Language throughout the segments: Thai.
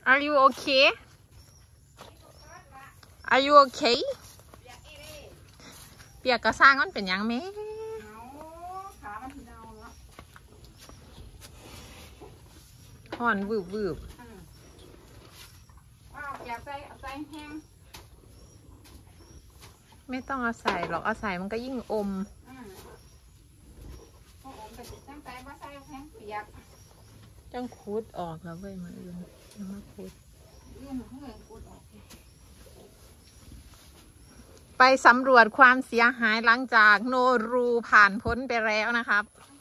Are you okay? Are you okay? เปียกกระซ้างมันเป็นยังไหมห่อนวืบวืบอยากใส่เอาใส่แห้งไม่ต้องเอาใส่หรอกเอาใส่มันก็ยิ่งอมพออมไปตั้งใจว่าใส่แห้งเปียกจังคูดออกแล้วเว้ยมาอื่นยังมาคูดไปสำรวจความเสียหายหลังจากโนรูผ่านพ้นไปแล้วนะครับ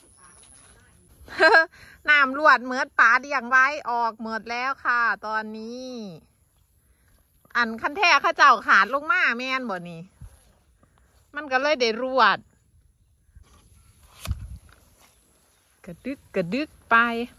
น้ำลวดเมือดป่าเดี่ยงไว้ออกหมดแล้วค่ะตอนนี้ อันคันแท้ข้าเจ้าขาดลงมาแม่นบ่นี่มันก็เลยได้รวดกระดึกไป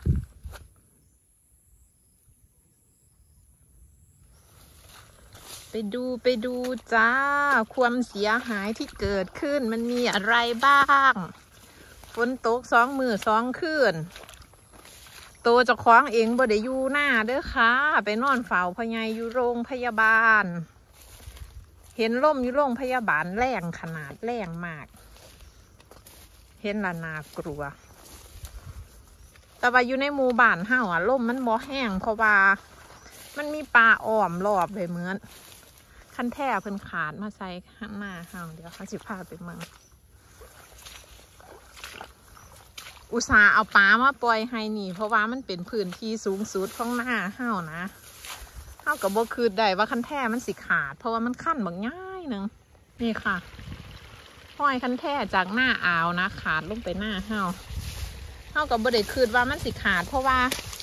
ไปดูจ้าความเสียหายที่เกิดขึ้นมันมีอะไรบ้างฝนตก2 มื้อ2 คืนโตเจ้าของเองบ่ได้อยู่หน้าเด้อค่ะไปนอนเฝ้าพ่อใหญ่อยู่โรงพยาบาลเห็นล่มอยู่โรงพยาบาลแรงขนาดแรงมากเห็นละน่ากลัวแต่ว่าอยู่ในหมู่บ้านเฮาอ่ะล่มมันบ่แห้งเพราะว่ามันมีป่าอ้อมรอบเลยเหมือนคันแท้เพิ่นขาดมาใส่ข้างหน้าเฮาเดี๋ยวเขาสิพาไปเมืองอุตส่าห์เอาปลามาปล่อยให้นี่เพราะว่ามันเป็นพื้นที่สูงสุดของหน้าเฮานะเฮากับบ่คืดได้ว่าคันแท้มันสิขาดเพราะว่ามันขั้นบางง่ายนึงนี่ค่ะห้อยคันแท้จากหน้าอ่าวนะขาดลงไปหน้าเฮากับบ่ได้คืดว่ามันสิขาดเพราะว่า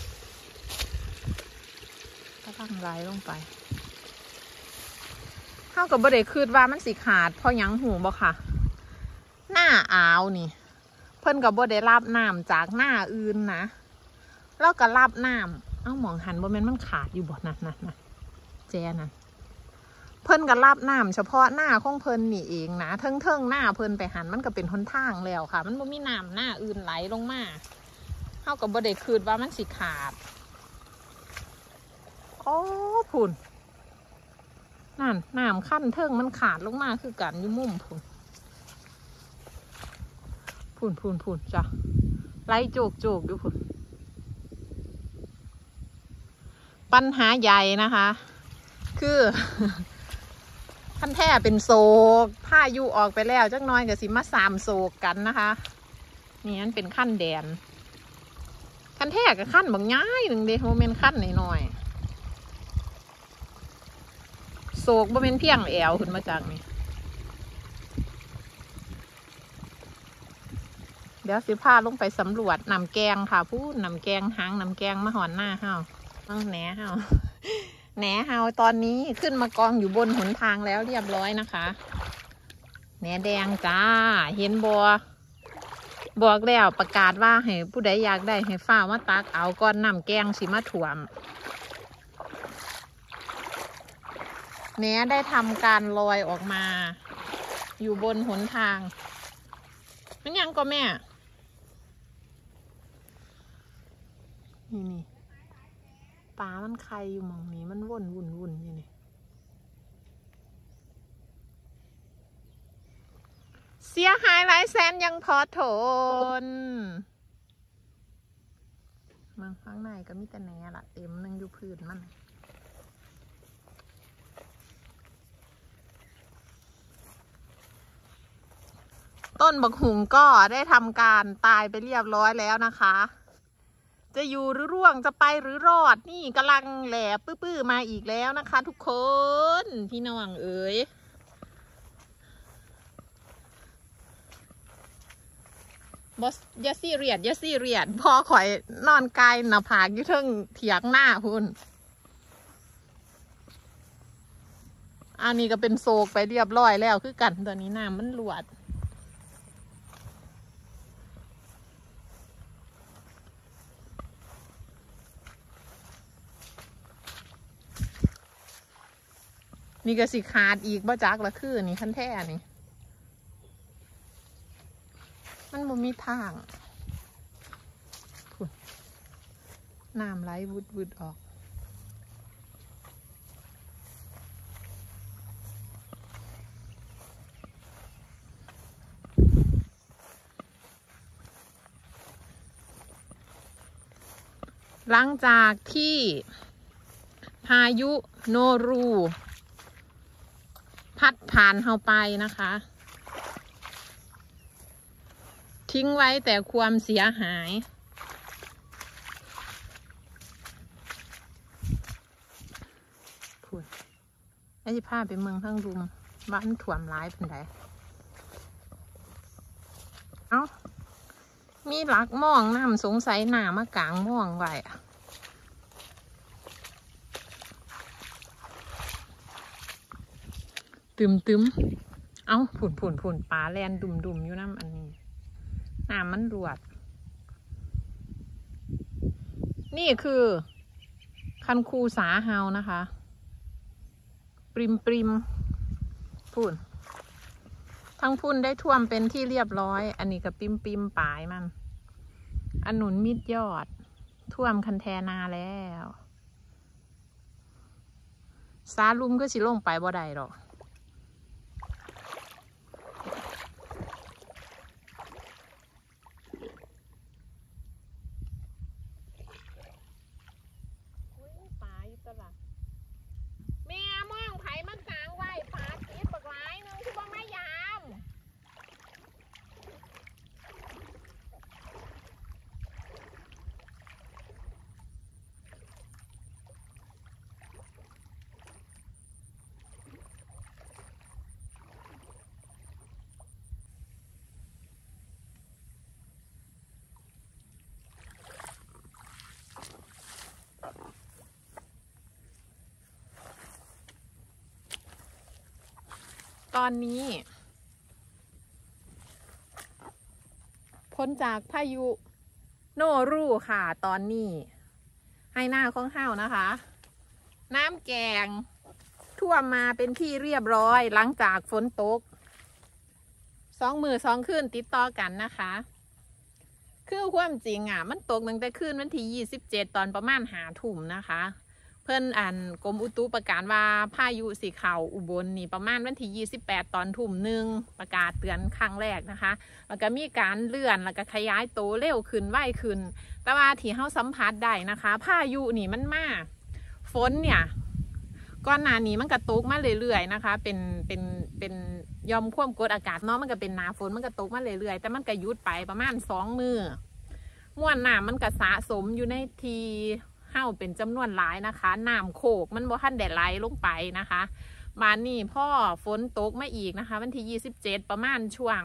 ถ้าตั้งไรลงไปเฮากับบ่ได้คืดว่ามันสิขาดเพราะยังหูบ่ค่ะหน้าอ่าวนี่เพิ่นกับบ่ได้รับน้ำจากหน้าอื่นนะแล้วก็รับน้ำหมองหันบ่แม่นมันขาดอยู่บ่นั่นแจนั่นเพิ่นก็รับน้ำเฉพาะหน้าของเพิ่นนี่เองนะเทิงหน้าเพิ่นไปหันมันก็เป็นหนทางแล้วค่ะมันบ่มีน้ำหน้าอื่นไหลลงมาเฮากับบ่ได้คืดว่ามันสิขาดโอ้พุ่นนั่นน้ำขั้นเทิงมันขาดลงมาคือกันอยู่มุมพุ่นจ้ะไล่โจกดูพุ่นปัญหาใหญ่นะคะคือคันแท้เป็นโศกพายุออกไปแล้วจักน้อยกับสิมา3 โศกกันนะคะนี่มันเป็นขั้นแดนคันแท้กับขั้นบางง่ายหนึ่งเดโมเมนขั้นหน่อยโศกบ่เป็นเพียงแอวขึ้นมาจากนี่เดี๋ยวสิพาลงไปสำรวจน้ำแกงค่ะพูดน้ำแกงหางน้ำแกงมาหอนหน้าเฮาแหนเฮาแหนเฮาตอนนี้ขึ้นมากองอยู่บนหนทางแล้วเรียบร้อยนะคะแหนแดงจ้าเห็นบอกแล้วประกาศว่าให้ผู้ใดอยากได้ให้ฝ้ามาตักเอาก้อนน้ำแกงสิมาถ่วมแหนได้ทำการลอยออกมาอยู่บนหนทางมันยังก็แม่นี่ปลามันใครอยู่มองนี้มันวุ่นอยู่นี่เสียหายหลายแสนยังพอทนเมืองข้างในก็มีแต่แหน่ละเต็มนึงอยู่พื้นมันต้นบักหุงก็ได้ทำการตายไปเรียบร้อยแล้วนะคะจะอยู่หรือร่วงจะไปหรือรอดนี่กำลังแหลปื้อมาอีกแล้วนะคะทุกคนพี่น้องเอ๋ยบอสยาซี่เรียดพอข่อยนอนกายหน้าผากอยู่เทิงเถียงหน้าคุณอันนี้ก็เป็นโศกไปเรียบร้อยแล้วคือกันตอนนี้น้ำมันหลวดนี่ก็สิขาดอีกบ่จักละคือนี่คันแท้นี่มันบ่มีทางน้ำไหลวุดออกหลังจากที่พายุโนรูพัดผ่านเราไปนะคะทิ้งไว้แต่ความเสียหายพูดไอ้ที่พาไปเมืองทั้งรุมบ้านถ่วมร้ายเป็นไงเอ้ามีหลักมองน้ำสงสัยหนามากลางมองไว้ตึมเอ้าผุ่นปลาแลนดุ่มอยู่น้ำอันนี้น้ำมันรวดนี่คือคันคูสาเฮานะคะปริมพุ่นทั้งพุ่นได้ท่วมเป็นที่เรียบร้อยอันนี้กับปริมปลายมันอันหนุนมิดยอดท่วมคันแทนาแล้วสาลุมก็สิลงไปบ่ได้หรอกปลาอยู่ตลาดแม่มองไผ่มันกลางไว้ปลาติดปากหลายนึงคือว่าไม่ยามตอนนี้พ้นจากพายุโนรูค่ะตอนนี้ให้หน้าของเฮานะคะน้ำแกงท่วมมาเป็นที่เรียบร้อยหลังจากฝนตก2 มื้อ 2 คืนติดต่อกันนะคะคือความจริงมันตกตั้งแต่คืนวันที่27ตอนประมาณ5 ทุ่มนะคะเพิ่นกรมอุตุประกาศว่าพายุสีเข้าอุบลนี่ประมาณวันที่28ตอนทุ่มหนึ่งประกาศเตือนครั้งแรกนะคะแล้วก็มีการเลื่อนแล้วก็ขยายตัวเร็วขึ้นไวขึ้นแต่ว่าที่เฮาสัมผัสได้นะคะพายุนี่มันมาฝนเนี่ยก่อนหน้านี้มันก็ตกมาเรื่อยๆนะคะเป็นยอมความกดอากาศเนาะมันก็เป็นหน้าฝนมันก็ตกมาเรื่อยๆแต่มันก็หยุดไปประมาณ2 มื้อม่วนน้ำมันก็สะสมอยู่ในทีเฮ้าเป็นจำนวนหลายนะคะน้ำโขกมันบ่ทันได้ไหลลงไปนะคะมานี่พ่อฝนตกมาอีกนะคะวันที่27ประมาณช่วง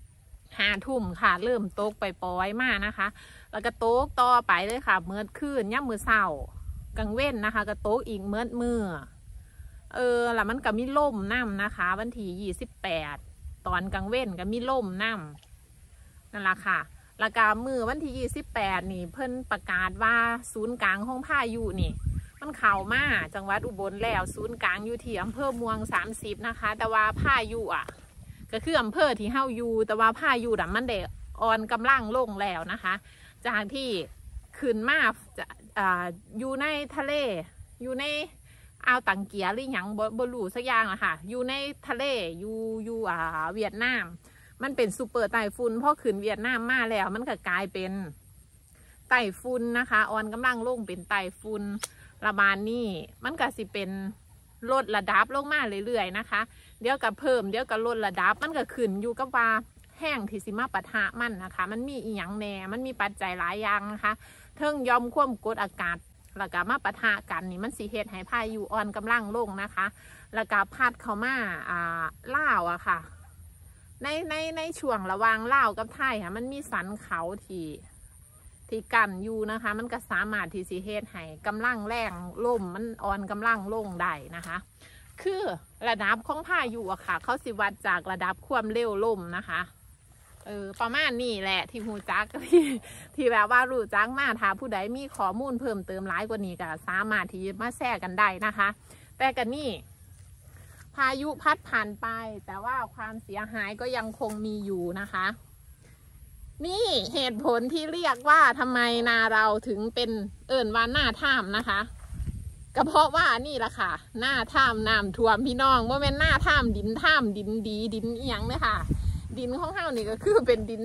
5 ทุ่มค่ะเริ่มตกไปปล่อยมานะคะแล้วก็ตกต่อไปเลยค่ะเมื่อคืนย่ำมือเศร้ากลางเว้นนะคะก็ตกอีกเมื่อแล้วมันก็มีลมน้ำนะคะวันที่28ตอนกลางเว้นก็มีลมน้ำนั่นแหละค่ะแล้วก็มือวันที่28นี่เพิ่นประกาศว่าศูนย์กลางของพายุนี่มันเข้ามาจังหวัดอุบลแล้วศูนย์กลางอยู่ที่อำเภอเมือง30นะคะแต่ว่าพายุก็คืออำเภอที่เฮาอยู่แต่ว่าพายุมันได้อ่อนกำลังลงแล้วนะคะจากที่ขึ้นมาอยู่ในทะเลอยู่ในอ่าวตังเกียหรือหยังบ่รู้สักอย่างอะค่ะอยู่ในทะเลอยู่เวียดนามมันเป็นซูเปอร์ไต้ฝุ่นพอขึ้นเวียดนามมาแล้วมันก็กลายเป็นไต้ฝุ่นนะคะอ่อนกำลังลงเป็นไต้ฝุ่นระบาดนี่มันก็สิเป็นลดระดับลงมาเรื่อยๆนะคะเดี๋ยวก็เพิ่มเดี๋ยวก็ลดระดับมันก็ขึ้นอยู่กับว่าแห้งที่สิมาปะทะมันนะคะมันมีอีหยังแน่มันมีปัจจัยหลายอย่างนะคะเทิงยอมความกดอากาศแล้วก็มาปะทะกันนี่มันสิเฮ็ดให้พายุอ่อนกำลังลงนะคะแล้วก็พัดเข้ามาล่าวอะค่ะในช่วงระหว่างลาวกับไทยค่ะมันมีสันเขาที่กันอยู่นะคะมันก็สามารถที่สิเฮ็ดให้กำลังแรงลมมันอ่อนกำลังลงได้นะคะคือระดับของพายุอะค่ะเขาสิวัดจากระดับความเร็วลมนะคะประมาณนี้แหละที่หูจักที่แบบว่ารู้จักมาถ้าผู้ใดมีข้อมูลเพิ่มเติมหลายกว่านี้ก็สามารถที่มาแชร์กันได้นะคะแต่กันนี่พายุพัดผ่านไปแต่ว่าความเสียหายก็ยังคงมีอยู่นะคะนี่เหตุผลที่เรียกว่าทำไมนาเราถึงเป็นว่าหน้าถ้ำนะคะก็เพราะว่านี่แหละค่ะหน้าถ้ำน้ำท่วมพี่น้องว่าเป็นหน้าถ้ำดินดีดินอีหยังเนี่ยค่ะดินของเฮานี่ก็คือเป็นดิน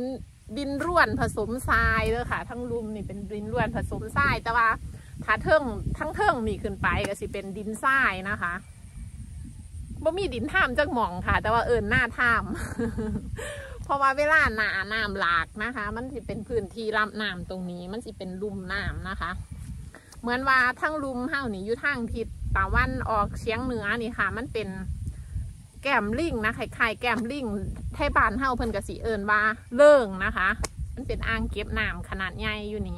ดินร่วนผสมทรายเลยค่ะทั้งลุมนี่เป็นดินร่วนผสมทรายแต่ว่าถ้าทั้งเทิงนี่ขึ้นไปก็สิเป็นดินทรายนะคะบ่มีดินท่ามจักหม่องค่ะแต่ว่าหน้าท่าม เพราะว่าเวลาหนาน้ำหลากนะคะมันสิเป็นพื้นที่รับน้ำตรงนี้มันสิเป็นลุ่มน้ำนะคะเหมือนว่าทั้งลุ่มเฮานี่อยู่ทางทิศตะวันออกเฉียงเหนือนี่ค่ะมันเป็นแก้มลิงนะคล้ายๆแก้มลิงไทยบ้านเฮาเพิ่นก็สิเอิ้นว่าเลิ่งนะคะมันเป็นอ่างเก็บน้ำขนาดใหญ่อยู่นี่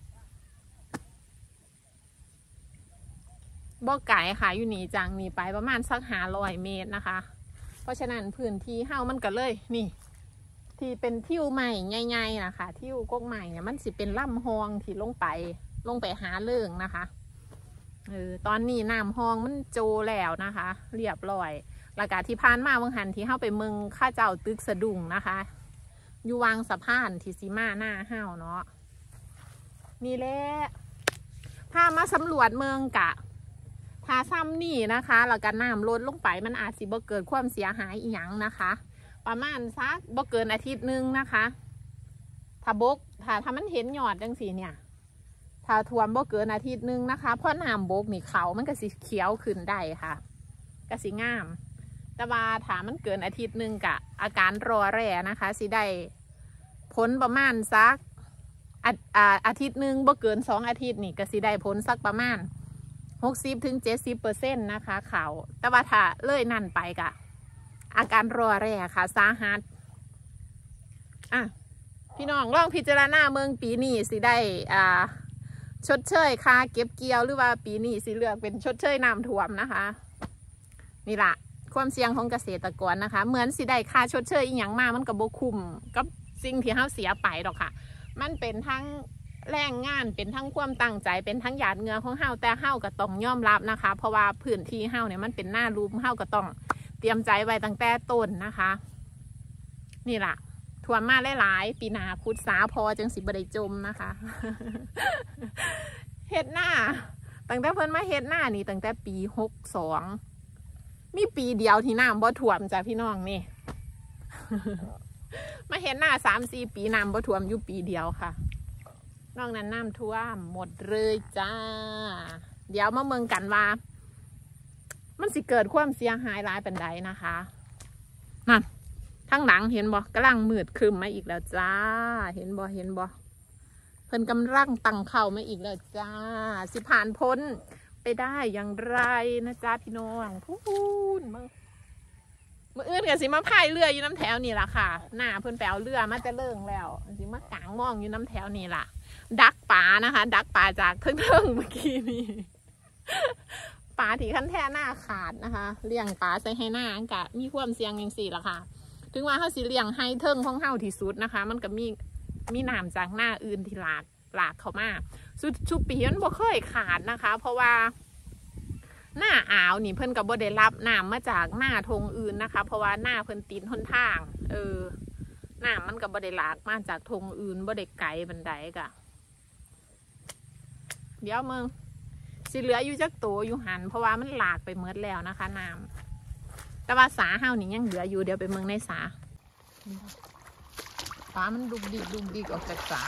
บ่ไก่ค่ะอยู่นี่จังนี่ไปประมาณสัก500 เมตรนะคะเพราะฉะนั้นพื้นที่เฮามันก็เลยนี่ที่เป็นทิวใหม่ใหญ่ๆนะคะทิวกกใหม่เนี่ยมันสิเป็นลำฮองที่ลงไปหาเลิ่งนะคะตอนนี้น้ำฮองมันโจแล้วนะคะเรียบร้อยแล้วก็ที่ผ่านมาบางหันที่เฮาไปเมืองข้าเจ้าตึกสะดุ้งนะคะอยู่วางสะพานที่สีมาหน้าเฮาเนาะนี่แหละถ้ามาสำรวจเมืองกะถ้าซ้ำนี่นะคะแล้วก็น้ำลดลงไปมันอาจสิบ่เกิดความเสียหายอีหยังนะคะประมาณสักบ่เกินอาทิตย์นึงนะคะถ้ามันเห็นยอดจังสีเนี่ยถ้าท่วมบ่เกินอาทิตย์นึงนะคะเพราะน้ำบกนี่เขามันก็สิเขียวขึ้นได้ค่ะก็สิงามแต่ว่าถ้ามันเกินอาทิตย์นึงกะอาการรอแร่นะคะสิได้ผลประมาณสักอาทิตย์นึงบ่เกิน2 อาทิตย์นี่ก็สิได้ผลสักประมาณ60-70%นะคะเขาแต่ว่าถ้าเลื่อยนั่นไปกะอาการรอแร่ค่ะสาหัสพี่น้องลองพิจารณาเมืองปีนี้สิได้ชดเชยค่าเก็บเกี่ยวหรือว่าปีนี้สิเลือกเป็นชดเชยน้ำท่วมนะคะนี่ละความเสี่ยงของเกษตรกรนะคะเหมือนสิได้ค่าชดเชยอีกอย่างมากมันก็บ่คุ้มกับสิ่งที่เฮาเสียไปหรอกค่ะมันเป็นทั้งแรงงานเป็นทั้งความตั้งใจเป็นทั้งหยาดเหงื่อของเฮาแต่เฮาก็ต้องยอมรับนะคะเพราะว่าพื้นที่เฮาเนี่ยมันเป็นหน้ารูมเฮาก็ต้องเตรียมใจไว้ตั้งแต่ต้นนะคะนี่ล่ะท่วมมาหลายๆปีหน้าขุดสาพอจังสิบ่ได้จมนะคะเฮ็ดหน้าตั้งแต่เพิ่นมาเฮ็ดหน้านี่ตั้งแต่ปี62มีปีเดียวที่น้ำบ่ท่วมจ้ะพี่น้องนี่ มาเฮ็ดหน้า3-4 ปีน้ำบ่ท่วมอยู่ปีเดียวค่ะนอกนั้นน้ำท่วมหมดเลยจ้าเดี๋ยวมาเมืองกันว่ามันสิเกิดความเสียหายร้ายปานใดนะคะนั่นทั้งหลังเห็นบ่กำลังมืดครึมมาอีกแล้วจ้าเห็นบ่เพิ่นกำลังตั้งเข่ามาอีกแล้วจ้าสิผ่านพ้นไปได้อย่างไรนะจ้าพี่น้องพูนมื่ออื่นกับสิมาพายเรืออยู่น้ำแถวนี่ล่ะค่ะหน้าเพิ่นแปลเรือมาจะเลิ่งแล้วสิมากางมองอยู่น้ำแถวนี่ล่ะดักปลานะคะดักปลาจากเทิงเมื่อกี้นี้ปลาที่ขั้นแท่หน้าขาดนะคะเลี้ยงปลาใส่ให้หน้ากะมีความเสี่ยงอย่างสี่ล่ะค่ะถึงว่าเขาสิเลี้ยงให้เทิงของเฮาที่สุดนะคะมันก็มีน้ำจากหน้าอื่นที่หลากเข้ามาชุดปีมันบ่เคยขาดนะคะเพราะว่าหน้าอ่าวนี่เพิ่นกับบ่ได้รับน้ำมาจากหน้าทงอื่นนะคะเพราะว่าหน้าเพิ่นตีนหนทางน้ำมันกับบ่ได้หลากมาจากทงอื่นบ่ได้ไกลบันไดกะเดี๋ยวมึงสิเหลืออยู่จักโตอยู่หันเพราะว่ามันหลากไปเมิดแล้วนะคะน้ำแต่ว่าสาเฮานี่ยังเหลืออยู่เดี๋ยวไปเมืองในสาฟ้ามันดุกดิกออกจากสา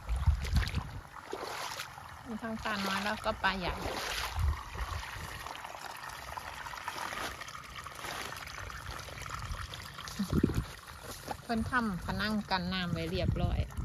มีทั้งปลาน้อยแล้วก็ปลาใหญ่เพิ่นทำพนังกันน้ำไว้เรียบร้อย